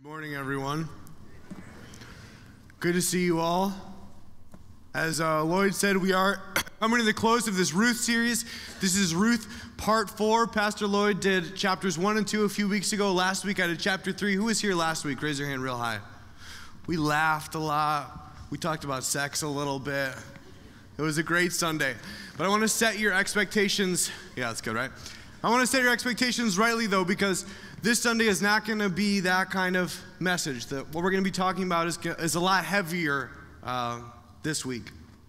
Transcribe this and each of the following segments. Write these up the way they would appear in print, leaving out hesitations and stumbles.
Good morning, everyone. Good to see you all. As Lloyd said, we are coming to the close of this Ruth series. This is Ruth part 4. Pastor Lloyd did chapters 1 and 2 a few weeks ago. Last week I did chapter 3. Who was here last week? Raise your hand real high. We laughed a lot. We talked about sex a little bit. It was a great Sunday. But I want to set your expectations. Yeah, that's good, right? I want to set your expectations rightly, though, because this Sunday is not going to be that kind of message. What we're going to be talking about is a lot heavier this week.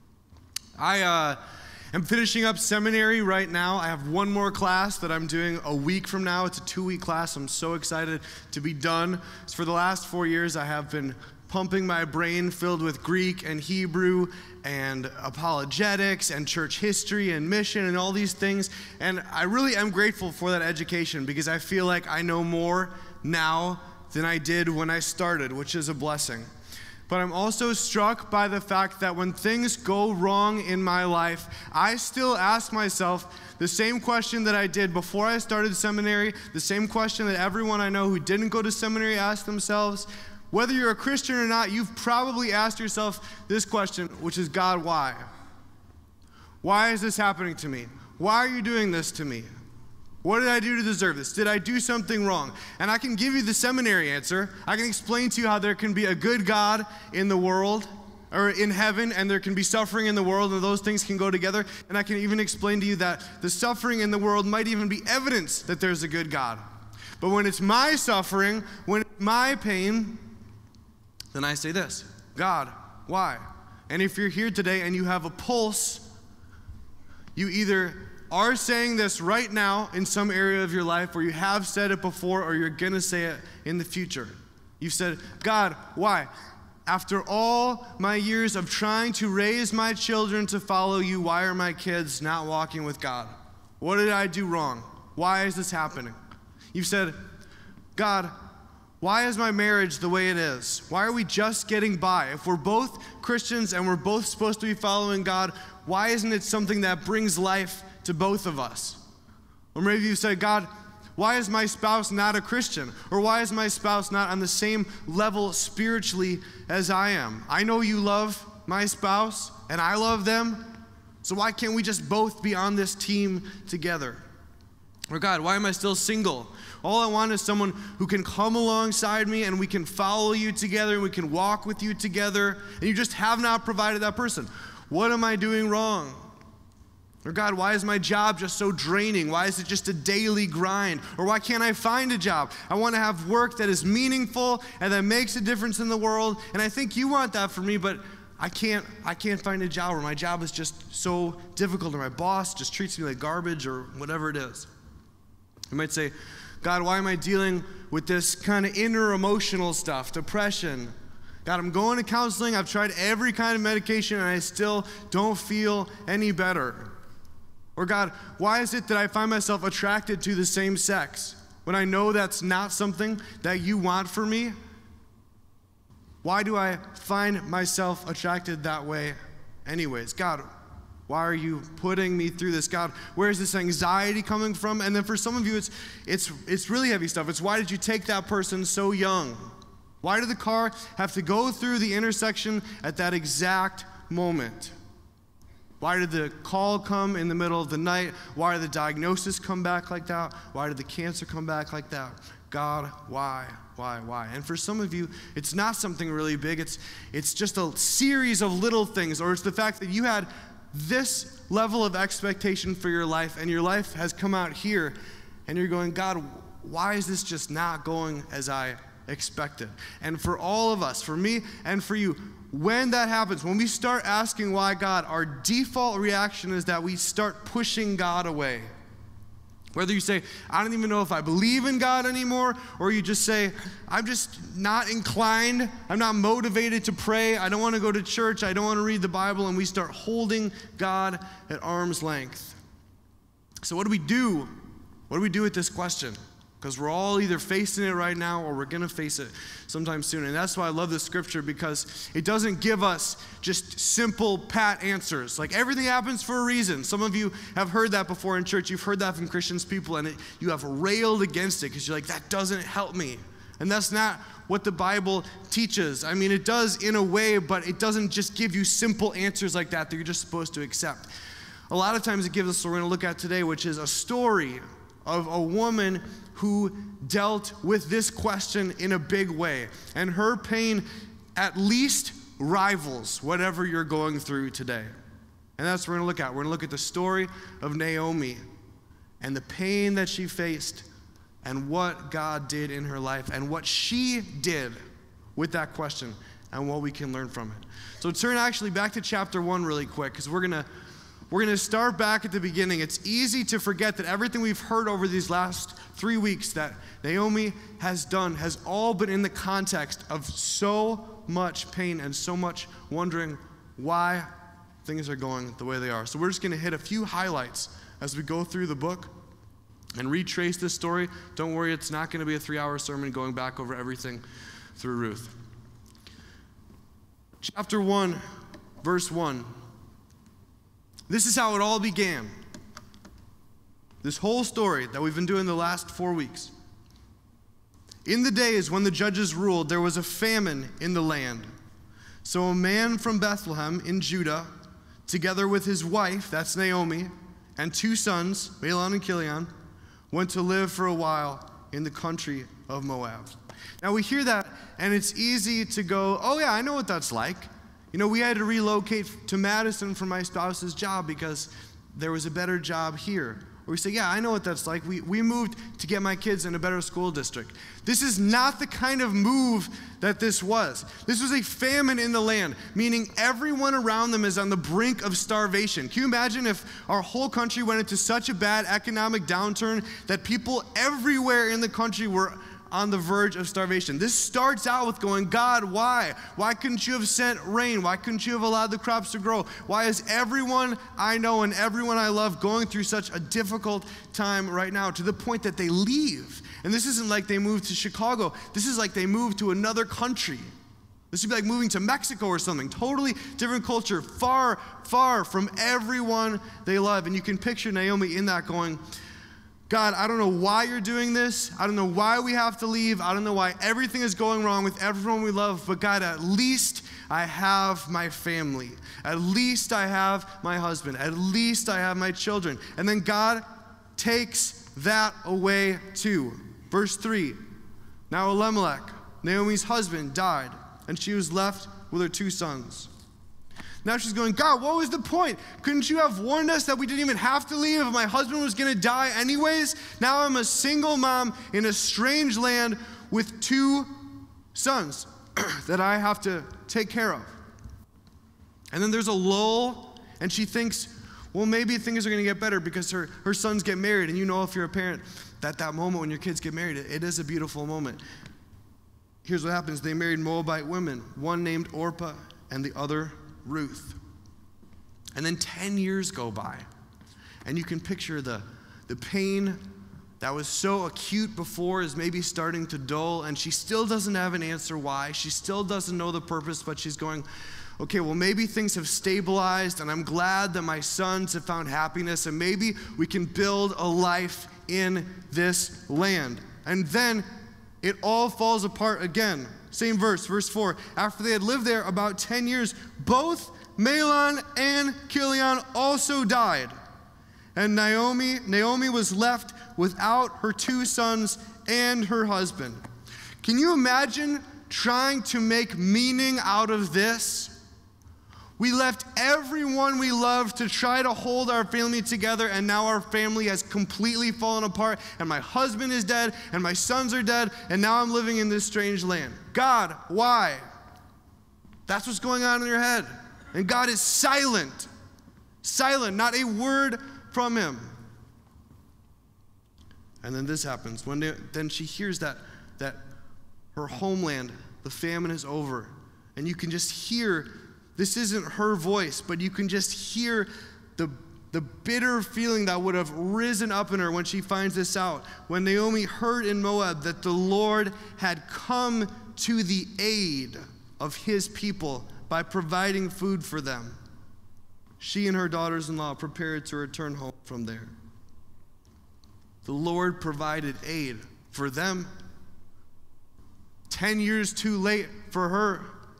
I am finishing up seminary right now. I have one more class that I'm doing a week from now. It's a 2-week class. I'm so excited to be done. So for the last 4 years, I have been pumping my brain filled with Greek and Hebrew and apologetics and church history and mission and all these things. And I really am grateful for that education because I feel like I know more now than I did when I started, which is a blessing. But I'm also struck by the fact that when things go wrong in my life, I still ask myself the same question that I did before I started seminary, the same question that everyone I know who didn't go to seminary asked themselves. Whether you're a Christian or not, you've probably asked yourself this question, which is, God, why? Why is this happening to me? Why are you doing this to me? What did I do to deserve this? Did I do something wrong? And I can give you the seminary answer. I can explain to you how there can be a good God in the world, or in heaven, and there can be suffering in the world, and those things can go together. And I can even explain to you that the suffering in the world might even be evidence that there's a good God. But when it's my suffering, when it's my pain, then I say this, God, why? And if you're here today and you have a pulse, you either are saying this right now in some area of your life, or you have said it before, or you're going to say it in the future. You've said, God, why? After all my years of trying to raise my children to follow you, why are my kids not walking with God? What did I do wrong? Why is this happening? You've said, God, why is my marriage the way it is? Why are we just getting by? If we're both Christians and we're both supposed to be following God, why isn't it something that brings life to both of us? Or maybe you say, God, why is my spouse not a Christian? Or why is my spouse not on the same level spiritually as I am? I know you love my spouse and I love them, so why can't we just both be on this team together? Or God, why am I still single? All I want is someone who can come alongside me and we can follow you together and we can walk with you together, and you just have not provided that person. What am I doing wrong? Or God, why is my job just so draining? Why is it just a daily grind? Or why can't I find a job? I want to have work that is meaningful and that makes a difference in the world, and I think you want that for me, but I can't find a job, or my job is just so difficult, or my boss just treats me like garbage, or whatever it is. You might say, God, why am I dealing with this kind of inner emotional stuff, depression? God, I'm going to counseling. I've tried every kind of medication, and I still don't feel any better. Or God, why is it that I find myself attracted to the same sex when I know that's not something that you want for me? Why do I find myself attracted that way anyways? God, why are you putting me through this? God, where is this anxiety coming from? And then for some of you, it's really heavy stuff. It's, why did you take that person so young? Why did the car have to go through the intersection at that exact moment? Why did the call come in the middle of the night? Why did the diagnosis come back like that? Why did the cancer come back like that? God, why? And for some of you, it's not something really big. It's just a series of little things, or it's the fact that you had this level of expectation for your life, and your life has come out here, and you're going, God, why is this just not going as I expected? And for all of us, for me and for you, when that happens, when we start asking why God, our default reaction is that we start pushing God away. Whether you say, I don't even know if I believe in God anymore, or you just say, I'm just not inclined, I'm not motivated to pray, I don't want to go to church, I don't want to read the Bible, and we start holding God at arm's length. So what do we do? What do we do with this question? Because we're all either facing it right now or we're going to face it sometime soon. And that's why I love this scripture, because it doesn't give us just simple, pat answers. Like, everything happens for a reason. Some of you have heard that before in church. You've heard that from Christians people, and you have railed against it because you're like, that doesn't help me. And that's not what the Bible teaches. I mean, it does in a way, but it doesn't just give you simple answers like that you're just supposed to accept. A lot of times it gives us what we're going to look at today, which is a story of a woman who dealt with this question in a big way. And her pain at least rivals whatever you're going through today. And that's what we're going to look at. We're going to look at the story of Naomi and the pain that she faced and what God did in her life and what she did with that question and what we can learn from it. So turn actually back to chapter 1 really quick, because we're going to start back at the beginning. It's easy to forget that everything we've heard over these last 3 weeks that Naomi has done has all been in the context of so much pain and so much wondering why things are going the way they are. So we're just going to hit a few highlights as we go through the book and retrace this story. Don't worry, it's not going to be a 3-hour sermon going back over everything through Ruth. Chapter 1, verse 1. This is how it all began. This whole story that we've been doing the last 4 weeks. In the days when the judges ruled, there was a famine in the land. So a man from Bethlehem in Judah, together with his wife, that's Naomi, and 2 sons, Mahlon and Chilion, went to live for a while in the country of Moab. Now we hear that, and it's easy to go, oh yeah, I know what that's like. You know, we had to relocate to Madison for my spouse's job because there was a better job here. Or we say, yeah, I know what that's like. We moved to get my kids in a better school district. This is not the kind of move that this was. This was a famine in the land, meaning everyone around them is on the brink of starvation. Can you imagine if our whole country went into such a bad economic downturn that people everywhere in the country were on the verge of starvation? This starts out with going, God, why? Why couldn't you have sent rain? Why couldn't you have allowed the crops to grow? Why is everyone I know and everyone I love going through such a difficult time right now, to the point that they leave? And this isn't like they moved to Chicago. This is like they moved to another country. This would be like moving to Mexico or something. Totally different culture, far, far from everyone they love. And you can picture Naomi in that going, God, I don't know why you're doing this. I don't know why we have to leave. I don't know why everything is going wrong with everyone we love. But God, at least I have my family. At least I have my husband. At least I have my children. And then God takes that away too. Verse 3, now Elimelech, Naomi's husband, died, and she was left with her 2 sons. Now she's going, God, what was the point? Couldn't you have warned us that we didn't even have to leave if my husband was going to die anyways? Now I'm a single mom in a strange land with 2 sons that I have to take care of. And then there's a lull, and she thinks, well, maybe things are going to get better because her sons get married. And you know, if you're a parent, that moment when your kids get married, it is a beautiful moment. Here's what happens. They married Moabite women, one named Orpah and the other Ruth. And then 10 years go by, and you can picture the pain that was so acute before is maybe starting to dull, and she still doesn't have an answer why. She still doesn't know the purpose, but she's going, okay, well, maybe things have stabilized, and I'm glad that my sons have found happiness, and maybe we can build a life in this land. And then it all falls apart again. Same verse, verse 4. After they had lived there about 10 years, both Mahlon and Chilion also died. And Naomi was left without her 2 sons and her husband. Can you imagine trying to make meaning out of this? We left everyone we loved to try to hold our family together, and now our family has completely fallen apart, and my husband is dead, and my sons are dead, and now I'm living in this strange land. God, why? That's what's going on in your head. And God is silent. Silent, not a word from him. And then this happens. Then she hears that her homeland, the famine is over, and you can just hear. This isn't her voice, but you can just hear the bitter feeling that would have risen up in her when she finds this out. When Naomi heard in Moab that the Lord had come to the aid of his people by providing food for them, she and her daughters-in-law prepared to return home from there. The Lord provided aid for them. 10 years too late for her.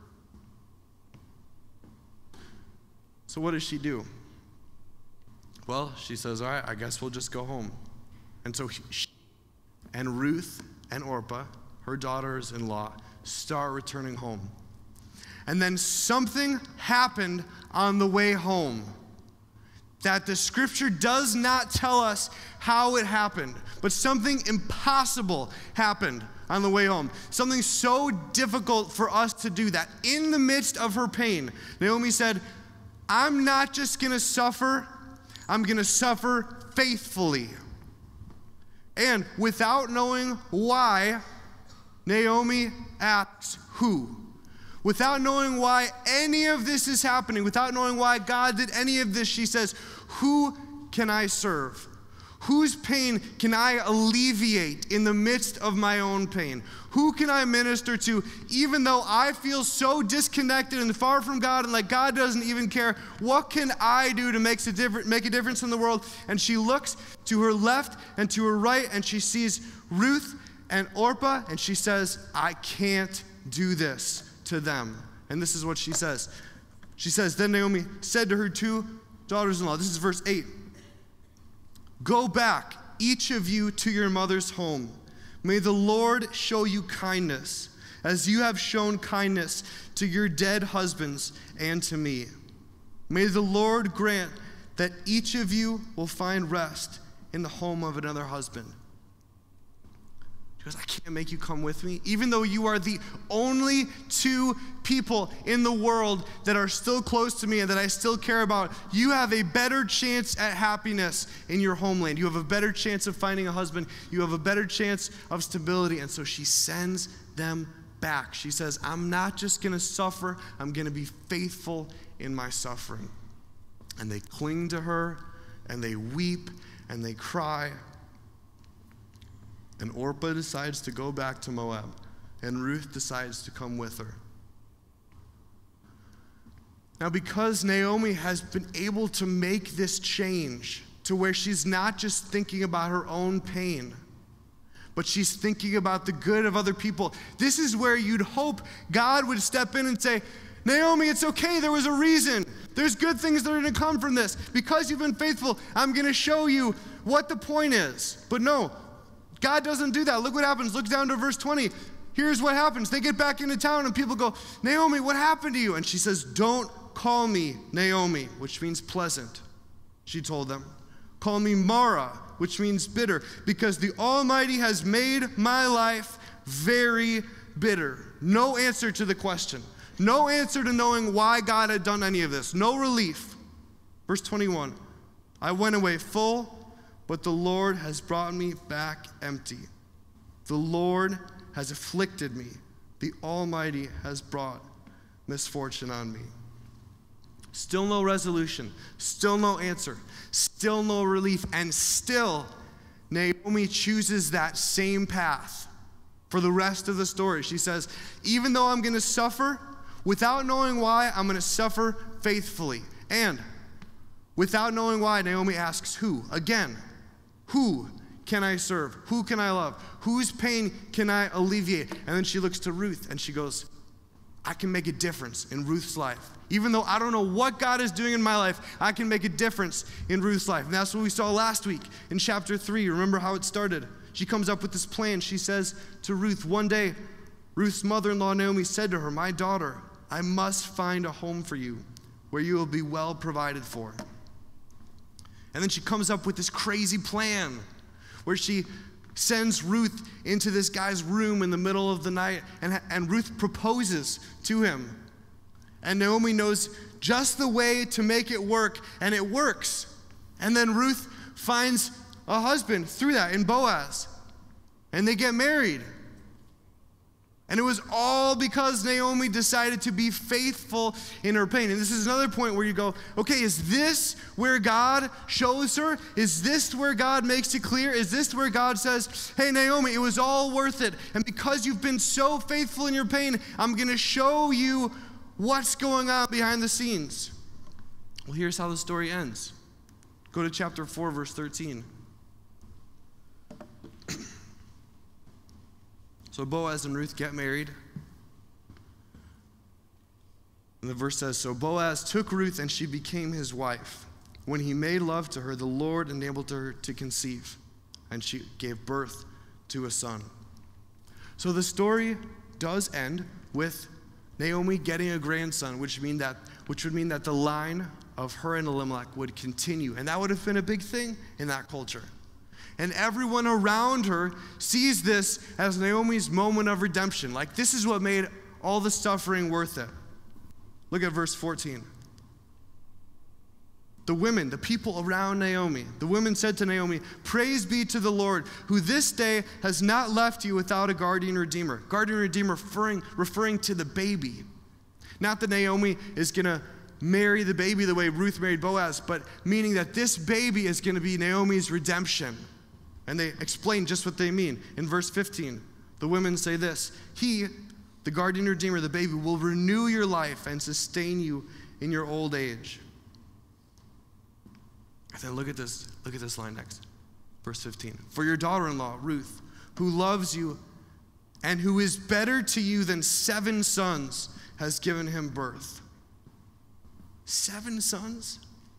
So what does she do? Well, she says, all right, I guess we'll just go home. And so she and Ruth and Orpah, her daughters-in-law, start returning home. And then something happened on the way home that the scripture does not tell us how it happened, but something impossible happened on the way home. Something so difficult for us to do that in the midst of her pain, Naomi said, I'm not just going to suffer, I'm going to suffer faithfully. And without knowing why, Naomi asks who? Without knowing why any of this is happening, without knowing why God did any of this, she says, who can I serve? Whose pain can I alleviate in the midst of my own pain? Who can I minister to even though I feel so disconnected and far from God and like God doesn't even care? What can I do to make a difference in the world? And she looks to her left and to her right and she sees Ruth and Orpah and she says, I can't do this to them. And this is what she says. She says, then Naomi said to her two daughters-in-law, this is verse 8, go back, each of you, to your mother's home. May the Lord show you kindness, as you have shown kindness to your dead husbands and to me. May the Lord grant that each of you will find rest in the home of another husband. She goes, I can't make you come with me. Even though you are the only two people in the world that are still close to me and that I still care about, you have a better chance at happiness in your homeland. You have a better chance of finding a husband. You have a better chance of stability. And so she sends them back. She says, I'm not just going to suffer. I'm going to be faithful in my suffering. And they cling to her and they weep and they cry. And Orpah decides to go back to Moab, and Ruth decides to come with her. Now, because Naomi has been able to make this change to where she's not just thinking about her own pain, but she's thinking about the good of other people, this is where you'd hope God would step in and say, Naomi, it's okay, there was a reason. There's good things that are going to come from this. Because you've been faithful, I'm going to show you what the point is. But no, God doesn't do that. Look what happens. Look down to verse 20. Here's what happens. They get back into town and people go, Naomi, what happened to you? And she says, don't call me Naomi, which means pleasant. She told them, call me Mara, which means bitter, because the Almighty has made my life very bitter. No answer to the question. No answer to knowing why God had done any of this. No relief. Verse 21, I went away full, but the Lord has brought me back empty. The Lord has afflicted me. The Almighty has brought misfortune on me. Still no resolution. Still no answer. Still no relief. And still, Naomi chooses that same path for the rest of the story. She says, even though I'm going to suffer, without knowing why, I'm going to suffer faithfully. And without knowing why, Naomi asks who? Again. Who can I serve? Who can I love? Whose pain can I alleviate? And then she looks to Ruth and she goes, I can make a difference in Ruth's life. Even though I don't know what God is doing in my life, I can make a difference in Ruth's life. And that's what we saw last week in chapter 3. Remember how it started? She comes up with this plan. She says to Ruth, one day, Ruth's mother-in-law Naomi said to her, my daughter, I must find a home for you where you will be well provided for. And then she comes up with this crazy plan where she sends Ruth into this guy's room in the middle of the night, and Ruth proposes to him. And Naomi knows just the way to make it work, and it works. And then Ruth finds a husband through that in Boaz, and they get married. And it was all because Naomi decided to be faithful in her pain. And this is another point where you go, okay, is this where God shows her? Is this where God makes it clear? Is this where God says, hey, Naomi, it was all worth it. And because you've been so faithful in your pain, I'm going to show you what's going on behind the scenes. Well, here's how the story ends. Go to chapter 4, verse 13. So Boaz and Ruth get married. And the verse says, so Boaz took Ruth and she became his wife. When he made love to her, the Lord enabled her to conceive, and she gave birth to a son. So the story does end with Naomi getting a grandson, which would mean that the line of her and Elimelech would continue. And that would have been a big thing in that culture. And everyone around her sees this as Naomi's moment of redemption. Like, this is what made all the suffering worth it. Look at verse 14. The women, the people around Naomi, the women said to Naomi, praise be to the Lord, who this day has not left you without a guardian redeemer. Guardian redeemer referring to the baby. Not that Naomi is going to marry the baby the way Ruth married Boaz, but meaning that this baby is going to be Naomi's redemption. And they explain just what they mean. In verse 15, the women say this, he, the guardian redeemer, the baby, will renew your life and sustain you in your old age. And then look at this line next. Verse 15. For your daughter-in-law, Ruth, who loves you and who is better to you than 7 sons, has given him birth. 7 sons?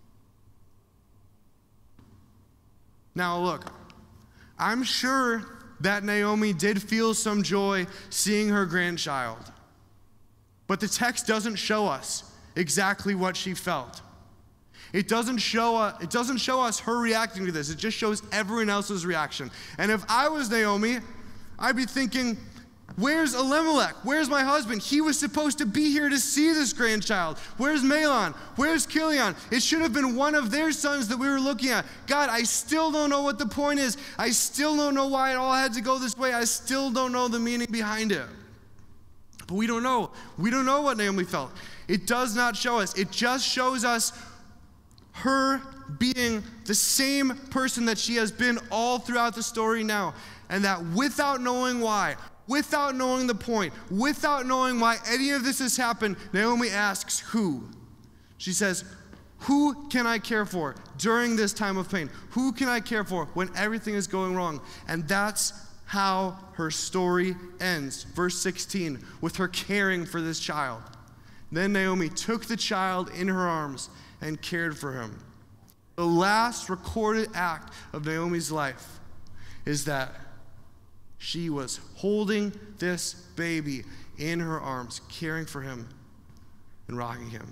Now look, I'm sure that Naomi did feel some joy seeing her grandchild. But the text doesn't show us exactly what she felt. It doesn't show us her reacting to this. It just shows everyone else's reaction. And if I was Naomi, I'd be thinking, where's Elimelech? Where's my husband? He was supposed to be here to see this grandchild. Where's Mahlon? Where's Chilion? It should have been one of their sons that we were looking at. God, I still don't know what the point is. I still don't know why it all had to go this way. I still don't know the meaning behind it. But we don't know. We don't know what Naomi felt. It does not show us. It just shows us her being the same person that she has been all throughout the story now. And that without knowing why, without knowing the point, without knowing why any of this has happened, Naomi asks who? She says, who can I care for during this time of pain? Who can I care for when everything is going wrong? And that's how her story ends. Verse 16, with her caring for this child. Then Naomi took the child in her arms and cared for him. The last recorded act of Naomi's life is that she was holding this baby in her arms, caring for him and rocking him.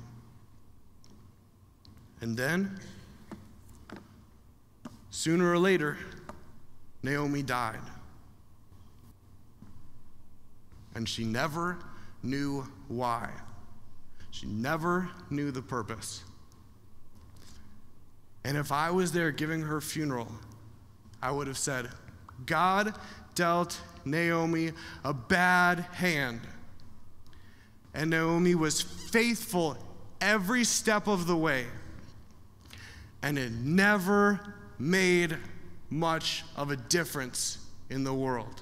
And then, sooner or later, Naomi died. And she never knew why. She never knew the purpose. And if I was there giving her funeral, I would have said, God dealt Naomi a bad hand. And Naomi was faithful every step of the way. And it never made much of a difference in the world.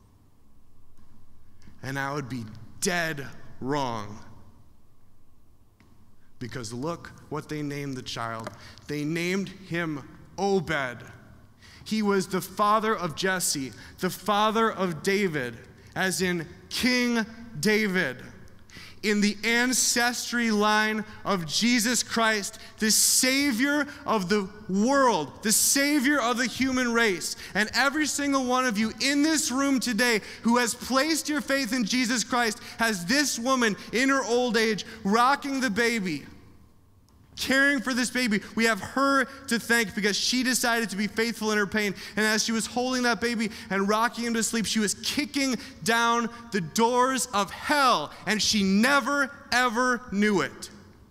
And I would be dead wrong. Because look what they named the child. They named him Obed. He was the father of Jesse, the father of David, as in King David. In the ancestry line of Jesus Christ, the Savior of the world, the Savior of the human race. And every single one of you in this room today who has placed your faith in Jesus Christ has this woman in her old age rocking the baby, caring for this baby. We have her to thank because she decided to be faithful in her pain. And as she was holding that baby and rocking him to sleep, she was kicking down the doors of hell, and she never, ever knew it.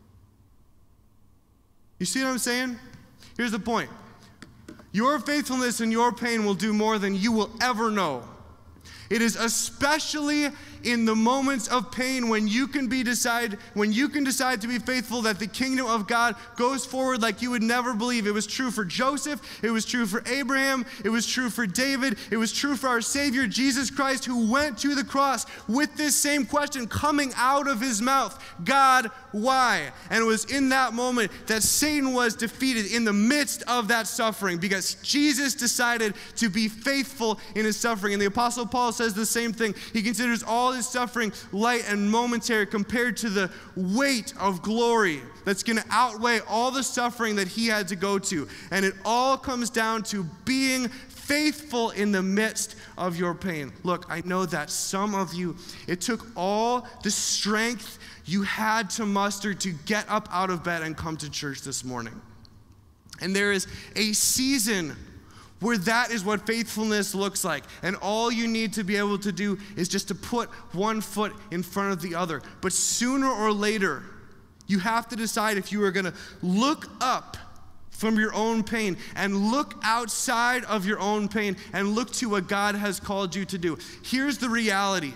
You see what I'm saying? Here's the point. Your faithfulness in your pain will do more than you will ever know. It is especially in the moments of pain when you can decide to be faithful, that the kingdom of God goes forward like you would never believe. It was true for Joseph. It was true for Abraham. It was true for David. It was true for our Savior, Jesus Christ, who went to the cross with this same question coming out of his mouth: God, why? And it was in that moment that Satan was defeated in the midst of that suffering, because Jesus decided to be faithful in his suffering. And the Apostle Paul says the same thing. He considers all his suffering light and momentary compared to the weight of glory that's going to outweigh all the suffering that he had to go to. And it all comes down to being faithful in the midst of your pain. Look, I know that some of you, it took all the strength you had to muster to get up out of bed and come to church this morning. And there is a season where that is what faithfulness looks like. And all you need to be able to do is just to put one foot in front of the other. But sooner or later, you have to decide if you are going to look up from your own pain and look outside of your own pain and look to what God has called you to do. Here's the reality.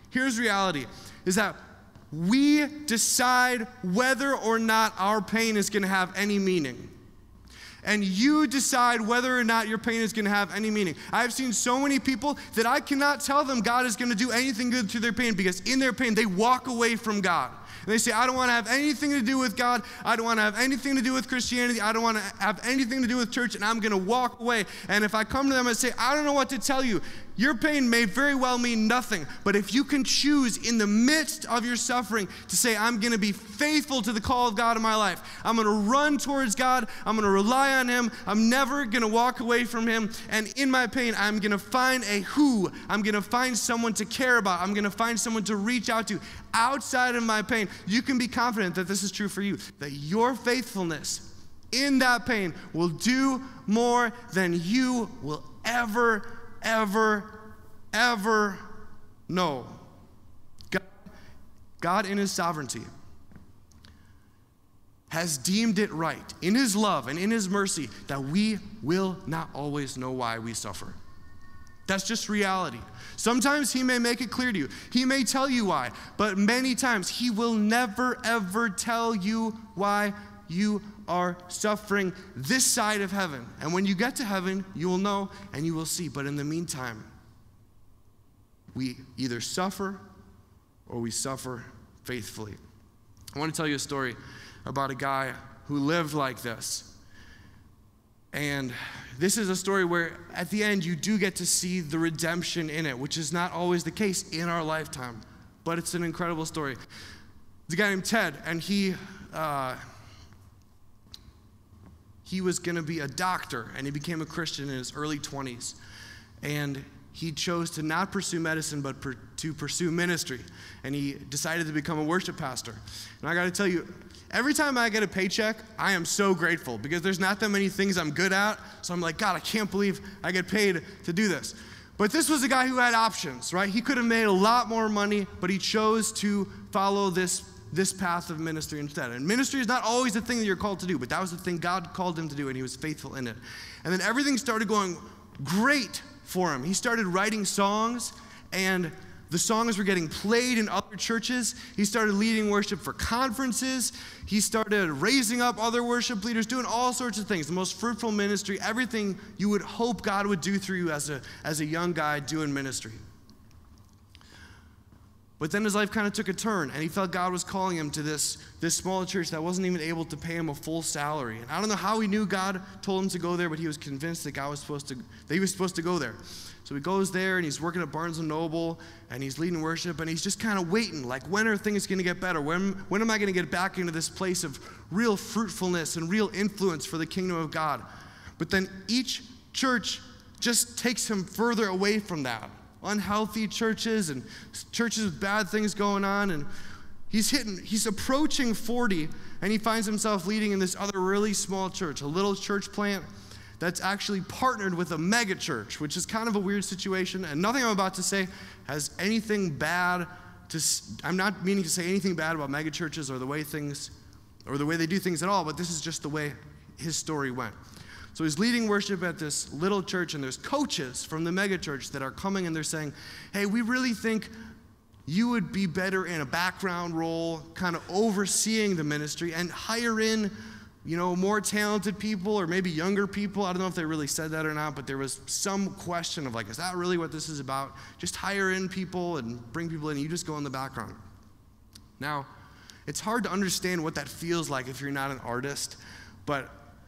Is that we decide whether or not our pain is going to have any meaning. And you decide whether or not your pain is going to have any meaning. I've seen so many people that I cannot tell them God is going to do anything good through their pain, because in their pain, they walk away from God. And they say, I don't want to have anything to do with God. I don't want to have anything to do with Christianity. I don't want to have anything to do with church, and I'm going to walk away. And if I come to them and say, I don't know what to tell you, your pain may very well mean nothing. But if you can choose in the midst of your suffering to say, I'm going to be faithful to the call of God in my life. I'm going to run towards God. I'm going to rely on him. I'm never going to walk away from him. And in my pain, I'm going to find a who. I'm going to find someone to care about. I'm going to find someone to reach out to outside of my pain. You can be confident that this is true for you, that your faithfulness in that pain will do more than you will ever know. God in his sovereignty has deemed it right in his love and in his mercy that we will not always know why we suffer. That's just reality. Sometimes he may make it clear to you. He may tell you why, but many times he will never ever tell you why you are suffering this side of heaven. And when you get to heaven, you will know and you will see. But in the meantime, we either suffer or we suffer faithfully. I want to tell you a story about a guy who lived like this. And this is a story where at the end you do get to see the redemption in it, which is not always the case in our lifetime. But it's an incredible story. There's a guy named Ted, and he was going to be a doctor, and he became a Christian in his early 20s. And he chose to not pursue medicine, but to pursue ministry. And he decided to become a worship pastor. And I got to tell you, every time I get a paycheck, I am so grateful, because there's not that many things I'm good at. So I'm like, God, I can't believe I get paid to do this. But this was a guy who had options, right? He could have made a lot more money, but he chose to follow this path of ministry instead. And ministry is not always the thing that you're called to do, but that was the thing God called him to do, and he was faithful in it. And then everything started going great for him. He started writing songs, and the songs were getting played in other churches. He started leading worship for conferences. He started raising up other worship leaders, doing all sorts of things. The most fruitful ministry, everything you would hope God would do through you as a young guy doing ministry. But then his life kind of took a turn, and he felt God was calling him to this small church that wasn't even able to pay him a full salary. And I don't know how he knew God told him to go there, but he was convinced that he was supposed to go there. So he goes there, and he's working at Barnes & Noble, and he's leading worship, and he's just kind of waiting, like, when are things going to get better? When am I going to get back into this place of real fruitfulness and real influence for the kingdom of God? But then each church just takes him further away from that. Unhealthy churches and churches with bad things going on, and he's approaching 40, and he finds himself leading in this other really small church, a little church plant that's actually partnered with a mega church, which is kind of a weird situation. And nothing I'm about to say has anything bad I'm not meaning to say anything bad about mega churches or the way they do things at all, but this is just the way his story went. So he's leading worship at this little church, and there's coaches from the mega church that are coming, and they're saying, hey, we really think you would be better in a background role, kind of overseeing the ministry, and hire in, more talented people or maybe younger people. I don't know if they really said that or not, but there was some question of is that really what this is about? Just hire in people and bring people in, and you just go in the background. Now, it's hard to understand what that feels like if you're not an artist, but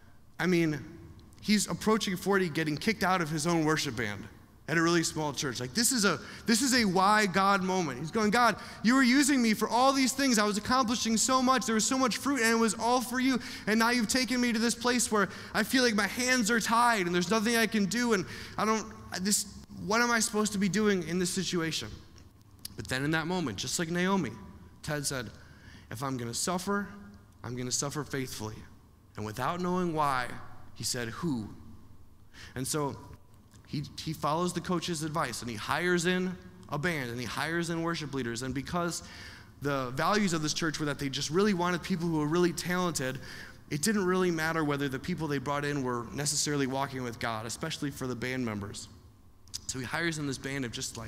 he's approaching 40, getting kicked out of his own worship band at a really small church. This is a why God moment. He's going, God, you were using me for all these things. I was accomplishing so much. There was so much fruit, and it was all for you. And now you've taken me to this place where I feel like my hands are tied and there's nothing I can do. And what am I supposed to be doing in this situation? But then in that moment, just like Naomi, Ted said, if I'm going to suffer, I'm going to suffer faithfully. And without knowing why, he said, who? And so he follows the coach's advice, and he hires in a band, and he hires in worship leaders. And because the values of this church were that they just really wanted people who were really talented, it didn't really matter whether the people they brought in were necessarily walking with God, especially for the band members. So he hires in this band of just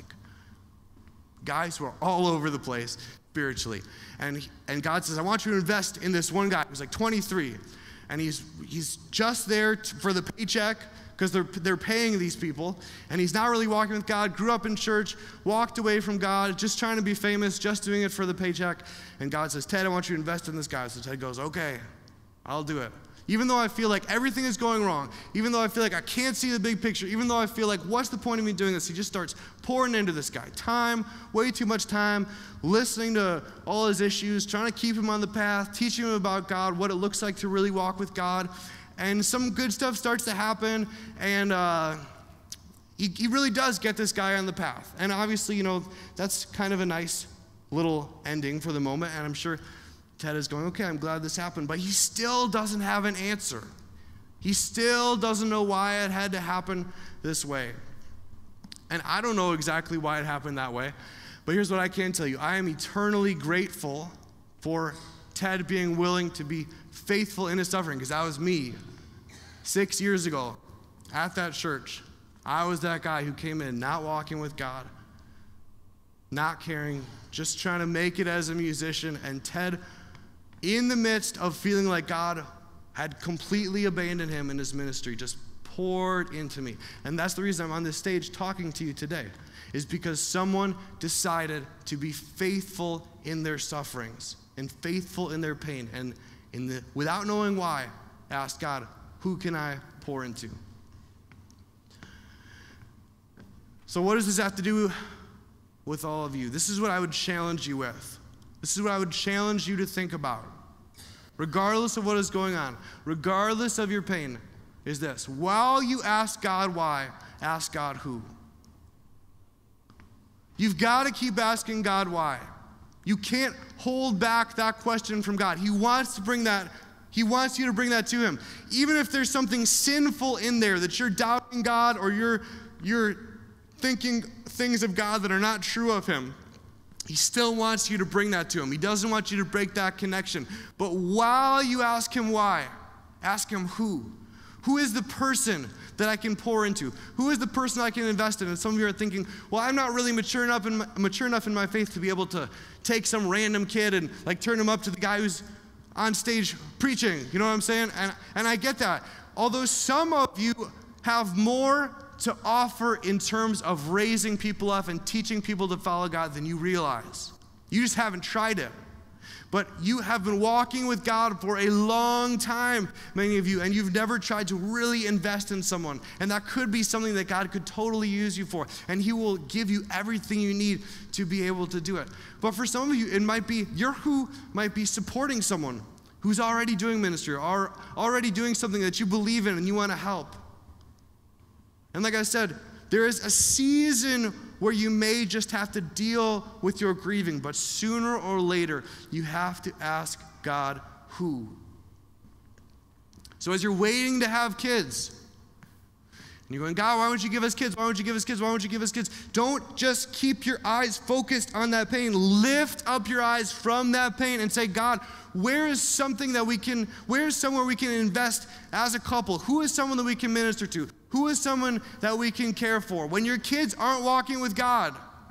guys who are all over the place spiritually. And God says, I want you to invest in this one guy who's 23. And he's just there for the paycheck, because they're paying these people, and he's not really walking with God, grew up in church, walked away from God, just trying to be famous, just doing it for the paycheck. And God says, Ted, I want you to invest in this guy. So Ted goes, okay, I'll do it. Even though I feel like everything is going wrong, even though I feel like I can't see the big picture, even though I feel like what's the point of me doing this, he just starts pouring into this guy. Time, way too much time, listening to all his issues, trying to keep him on the path, teaching him about God, what it looks like to really walk with God. And some good stuff starts to happen, and he really does get this guy on the path. And obviously, that's kind of a nice little ending for the moment, and I'm sure Ted is going, okay, I'm glad this happened, but he still doesn't have an answer. He still doesn't know why it had to happen this way. And I don't know exactly why it happened that way, but here's what I can tell you. I am eternally grateful for Ted being willing to be faithful in his suffering, because that was me 6 years ago at that church. I was that guy who came in not walking with God, not caring, just trying to make it as a musician. And Ted, in the midst of feeling like God had completely abandoned him in his ministry, just poured into me. And that's the reason I'm on this stage talking to you today, is because someone decided to be faithful in their sufferings and faithful in their pain, and without knowing why, asked God, who can I pour into? So what does this have to do with all of you? This is what I would challenge you with. This is what I would challenge you to think about. Regardless of what is going on, regardless of your pain, is this: while you ask God why, ask God who. You've got to keep asking God why. You can't hold back that question from God. He wants to bring that. He wants you to bring that to him. Even if there's something sinful in there that you're doubting God, or you're thinking things of God that are not true of him, he still wants you to bring that to him. He doesn't want you to break that connection. But while you ask him why, ask him who. Who is the person that I can pour into? Who is the person I can invest in? And some of you are thinking, well, I'm not really mature enough in my faith to be able to take some random kid and turn him up to the guy who's on stage preaching. You know what I'm saying? And I get that. Although some of you have more to offer in terms of raising people up and teaching people to follow God than you realize. You just haven't tried it. But you have been walking with God for a long time, many of you, and you've never tried to really invest in someone. And that could be something that God could totally use you for. And he will give you everything you need to be able to do it. But for some of you, it might be, your who might be supporting someone who's already doing ministry, or already doing something that you believe in and you want to help. And like I said, there is a season where you may just have to deal with your grieving, but sooner or later, you have to ask God who. So as you're waiting to have kids, and you're going, God, why won't you give us kids? Why won't you give us kids? Why won't you give us kids? Don't just keep your eyes focused on that pain. Lift up your eyes from that pain and say, God, where is somewhere we can invest as a couple? Who is someone that we can minister to? Who is someone that we can care for? When your kids aren't walking with God,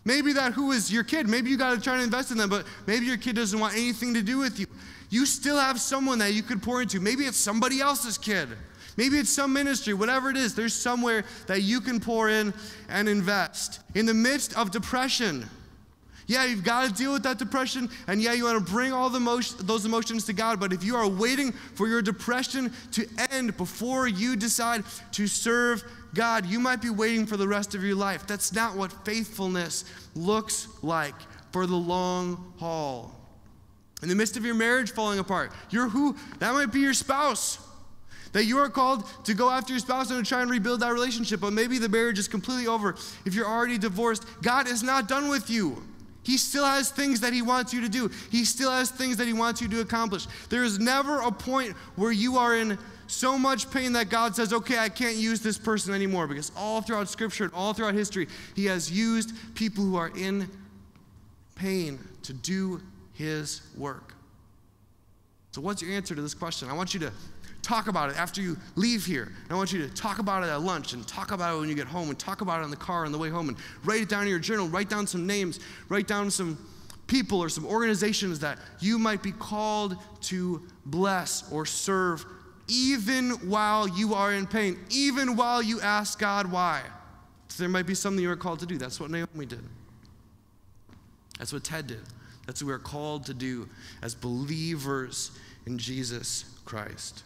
Maybe that who is your kid. Maybe you got to try to invest in them, but maybe your kid doesn't want anything to do with you. You still have someone that you could pour into. Maybe it's somebody else's kid. Maybe it's some ministry, whatever it is, there's somewhere that you can pour in and invest. In the midst of depression, yeah, you've got to deal with that depression, and yeah, you want to bring all those emotions to God, but if you are waiting for your depression to end before you decide to serve God, you might be waiting for the rest of your life. That's not what faithfulness looks like for the long haul. In the midst of your marriage falling apart, that might be your spouse. That you are called to go after your spouse and to try and rebuild that relationship, but maybe the marriage is completely over. If you're already divorced, God is not done with you. He still has things that he wants you to do. He still has things that he wants you to accomplish. There is never a point where you are in so much pain that God says, okay, I can't use this person anymore, because all throughout Scripture and all throughout history, he has used people who are in pain to do his work. So what's your answer to this question? I want you to talk about it after you leave here. I want you to talk about it at lunch, and talk about it when you get home, and talk about it in the car on the way home, and write it down in your journal. Write down some names. Write down some people or some organizations that you might be called to bless or serve, even while you are in pain, even while you ask God why. So there might be something you are called to do. That's what Naomi did. That's what Ted did. That's what we are called to do as believers in Jesus Christ.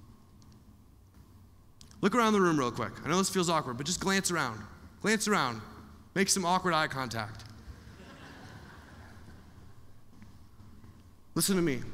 Look around the room real quick. I know this feels awkward, but just glance around. Glance around. Make some awkward eye contact. Listen to me.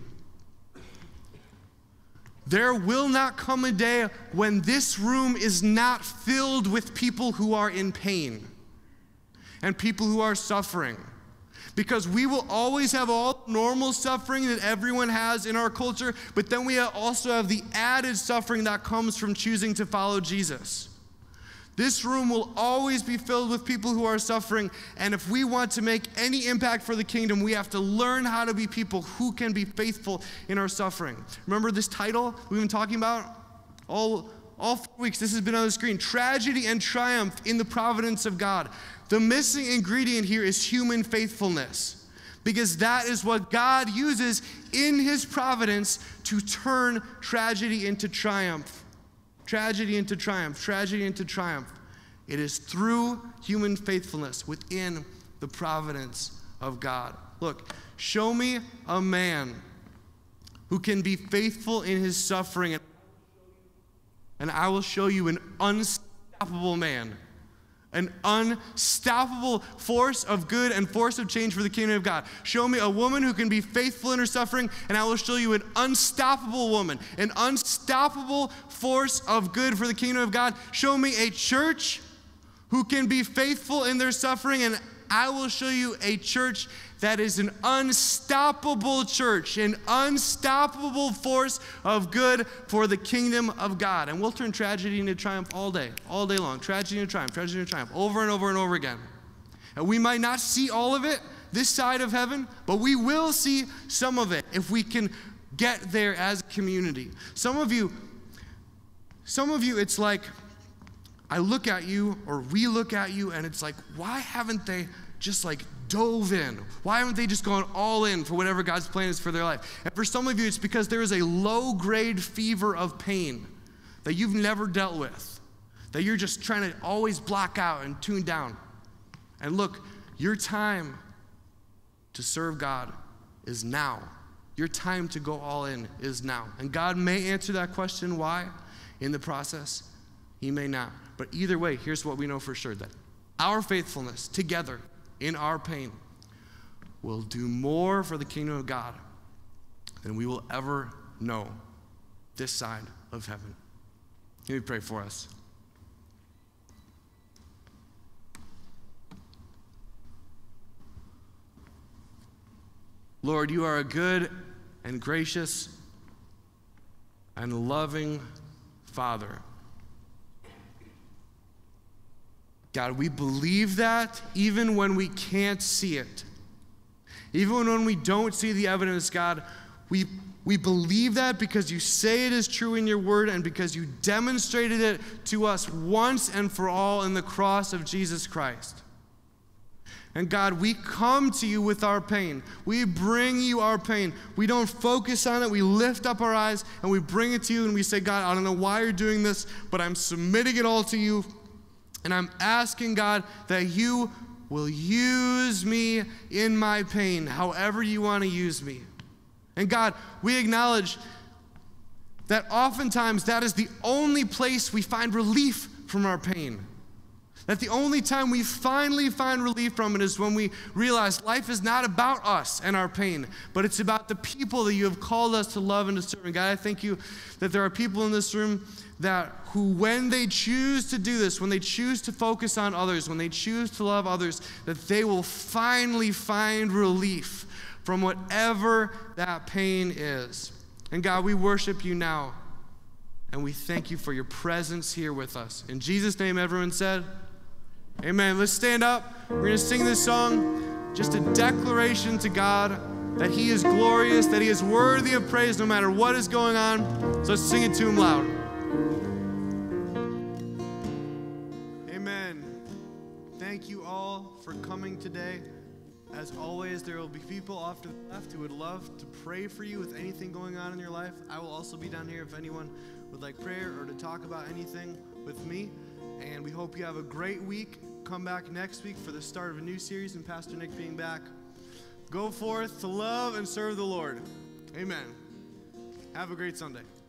There will not come a day when this room is not filled with people who are in pain and people who are suffering. Because we will always have all normal suffering that everyone has in our culture, but then we also have the added suffering that comes from choosing to follow Jesus. This room will always be filled with people who are suffering, and if we want to make any impact for the kingdom, we have to learn how to be people who can be faithful in our suffering. Remember this title we've been talking about all 4 weeks? This has been on the screen. Tragedy and triumph in the providence of God. The missing ingredient here is human faithfulness, because that is what God uses in his providence to turn tragedy into triumph. Tragedy into triumph, tragedy into triumph. It is through human faithfulness within the providence of God. Look, show me a man who can be faithful in his suffering, and I will show you an unstoppable man. An unstoppable force of good and force of change for the kingdom of God. Show me a woman who can be faithful in her suffering, and I will show you an unstoppable woman, an unstoppable force of good for the kingdom of God. Show me a church who can be faithful in their suffering, and I will show you a church that is an unstoppable church, an unstoppable force of good for the kingdom of God. And we'll turn tragedy into triumph all day long. Tragedy into triumph, over and over and over again. And we might not see all of it this side of heaven, but we will see some of it if we can get there as a community. Some of you, it's like, I look at you, or we look at you, and it's like, why haven't they just like dove in? Why haven't they just gone all in for whatever God's plan is for their life? And for some of you, it's because there is a low-grade fever of pain that you've never dealt with, that you're just trying to always block out and tune down. And look, your time to serve God is now. Your time to go all in is now. And God may answer that question, why, in the process. He may not. But either way, here's what we know for sure, that our faithfulness together in our pain will do more for the kingdom of God than we will ever know this side of heaven. Let me pray for us. Lord, you are a good and gracious and loving Father. God, we believe that even when we can't see it. Even when we don't see the evidence, God, we believe that because you say it is true in your word and because you demonstrated it to us once and for all in the cross of Jesus Christ. And God, we come to you with our pain. We bring you our pain. We don't focus on it. We lift up our eyes and we bring it to you and we say, God, I don't know why you're doing this, but I'm submitting it all to you. And I'm asking, God, that you will use me in my pain, however you want to use me. And God, we acknowledge that oftentimes that is the only place we find relief from our pain. That the only time we finally find relief from it is when we realize life is not about us and our pain, but it's about the people that you have called us to love and to serve. And God, I thank you that there are people in this room who when they choose to do this, when they choose to focus on others, when they choose to love others, that they will finally find relief from whatever that pain is. And God, we worship you now, and we thank you for your presence here with us. In Jesus' name, everyone said, amen. Let's stand up. We're going to sing this song, just a declaration to God that he is glorious, that he is worthy of praise no matter what is going on. So let's sing it to him loud. Amen. Thank you all for coming today. As always, there will be people off to the left who would love to pray for you with anything going on in your life. I will also be down here if anyone would like prayer or to talk about anything with me. And we hope you have a great week. Come back next week for the start of a new series and Pastor Nick being back. Go forth to love and serve the Lord. Amen. Have a great Sunday.